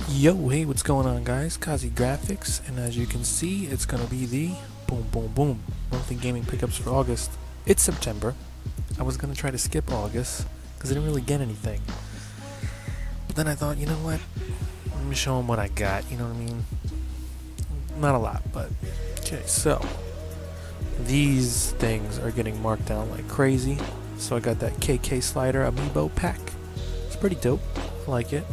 Yo, hey, what's going on, guys? Kazi Graphics, and as you can see, it's gonna be the boom, boom, boom monthly gaming pickups for August. It's September. I was gonna try to skip August because I didn't really get anything, but then I thought, you know what? Let me show them what I got. You know what I mean? Not a lot, but okay. So these things are getting marked down like crazy. So I got that KK Slider Amiibo pack. It's pretty dope. I like it.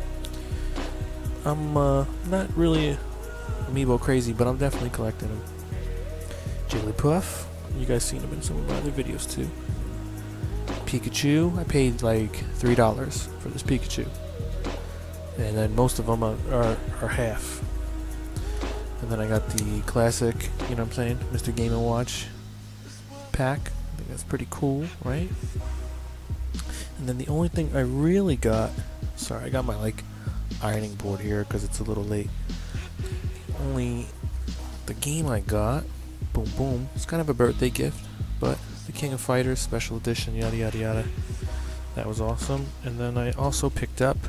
I'm not really Amiibo crazy, but I'm definitely collecting them. Jigglypuff, you guys seen him in some of my other videos too. Pikachu, I paid like $3 for this Pikachu, and then most of them are half. And then I got the classic, you know what I'm saying, Mr. Game & Watch pack. I think that's pretty cool, right? And then the only thing I really got, sorry, I got my ironing board here because it's a little late. Only the game I got, boom boom, it's kind of a birthday gift, but the King of Fighters special edition, yada yada yada, that was awesome. And then I also picked up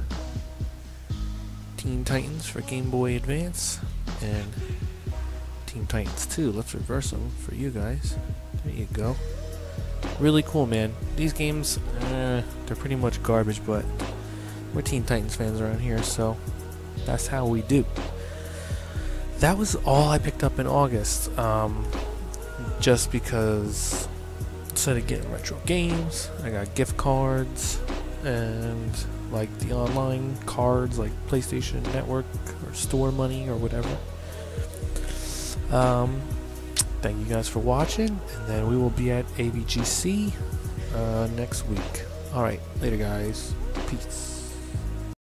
Teen Titans for Game Boy Advance and Teen Titans 2. Let's reverse them for you guys. There you go. Really cool, man. These games, they're pretty much garbage, but we're Teen Titans fans around here, so that's how we do. That was all I picked up in August, just because instead of getting retro games, I got gift cards and like the online cards, like PlayStation Network or store money or whatever. Thank you guys for watching, and then we will be at ABGC next week. Alright, later guys. Peace.